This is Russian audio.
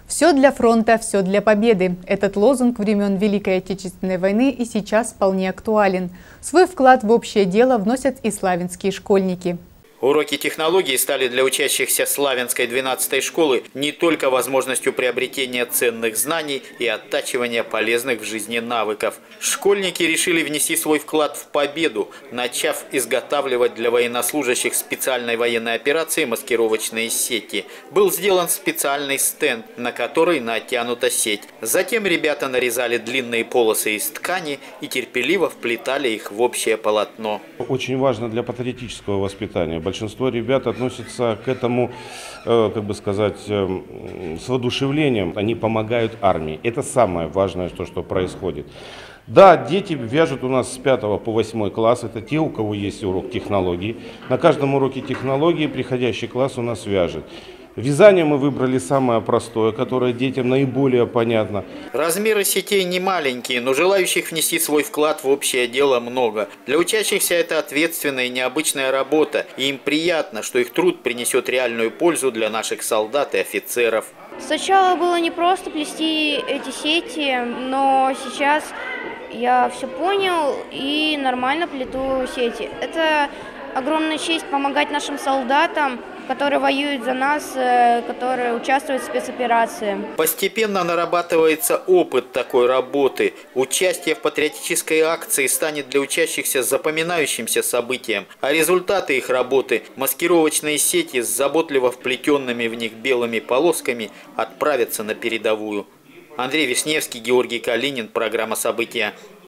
Все для фронта, все для победы. Этот лозунг времен Великой Отечественной войны и сейчас вполне актуален. Свой вклад в общее дело вносят и славянские школьники. Уроки технологий стали для учащихся Славянской 12-й школы не только возможностью приобретения ценных знаний и оттачивания полезных в жизни навыков. Школьники решили внести свой вклад в победу, начав изготавливать для военнослужащих специальной военной операции маскировочные сети. Был сделан специальный стенд, на который натянута сеть. Затем ребята нарезали длинные полосы из ткани и терпеливо вплетали их в общее полотно. Очень важно для патриотического воспитания. Большинство ребят относятся к этому, как бы сказать, с воодушевлением. Они помогают армии. Это самое важное, что происходит. Да, дети вяжут у нас с 5 по 8 класс. Это те, у кого есть урок технологий. На каждом уроке технологии приходящий класс у нас вяжет. Вязание мы выбрали самое простое, которое детям наиболее понятно. Размеры сетей не маленькие, но желающих внести свой вклад в общее дело много. Для учащихся это ответственная и необычная работа, и им приятно, что их труд принесет реальную пользу для наших солдат и офицеров. Сначала было непросто плести эти сети, но сейчас я все понял и нормально плету сети. Это огромная честь помогать нашим солдатам, которые воюют за нас, которые участвуют в спецоперации. Постепенно нарабатывается опыт такой работы. Участие в патриотической акции станет для учащихся запоминающимся событием, а результаты их работы – маскировочные сети с заботливо вплетенными в них белыми полосками – отправятся на передовую. Андрей Вишневский, Георгий Калинин, программа «События».